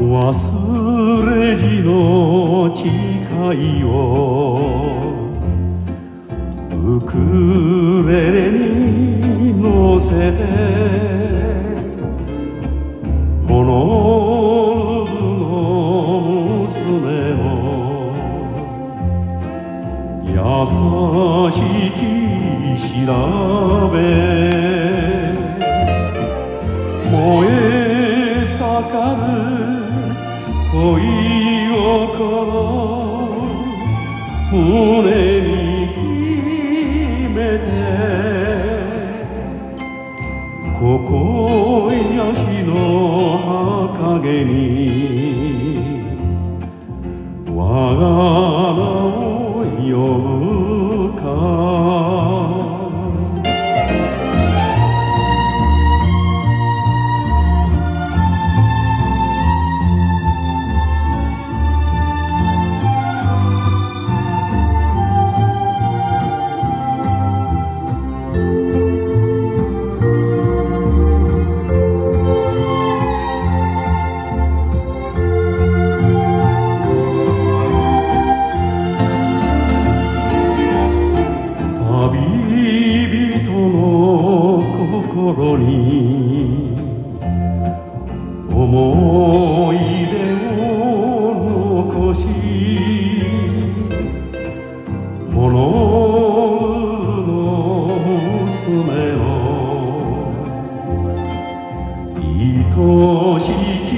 忘れじの誓いをウクレレに乗せてホノルルの娘の優しき調べ燃え盛る恋心胸に秘めてこやしの墓毛に我が名を呼ぶか心に思い出を残しホノルルの娘の愛しき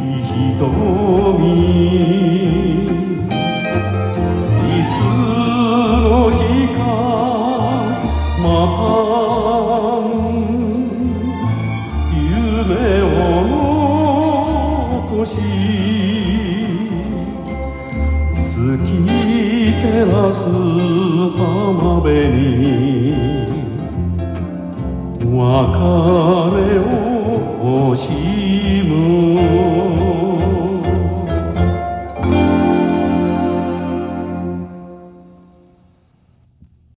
瞳いつの日かまた夢を残し月照らす浜辺に別れを惜しむ